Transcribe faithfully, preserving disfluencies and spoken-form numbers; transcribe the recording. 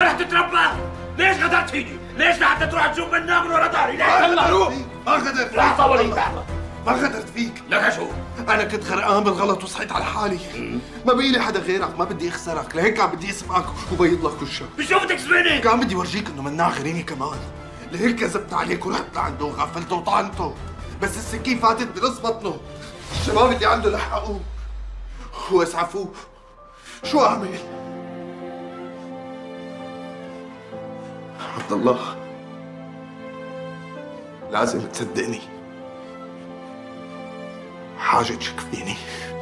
رح تتربى؟ ليش غدرت فيني؟ ليش لحتى تروح تشوف منها من ورا ظهري؟ ليش؟ ما غدرت ما غدرت فيك. لا طول انت. ما غدرت فيك. لك شو؟ انا كنت غرقان بالغلط وصحيت على حالي. ما بقي لي حدا غيرك، ما بدي اخسرك، لهيك كان بدي اسبقك وبيض لك وشك. بشو بدك تسبقني؟ كان بدي ورجيك انه مناع غيريني كمان، لهيك كذبت عليك ورحت لعنده وغفلته وطعنته، بس السكين فاتت بنص بطنه. الشباب اللي عنده لحقوه واسعفوه. شو اعمل؟ عبد الله لازم تصدقني، حاجة تشك فيني.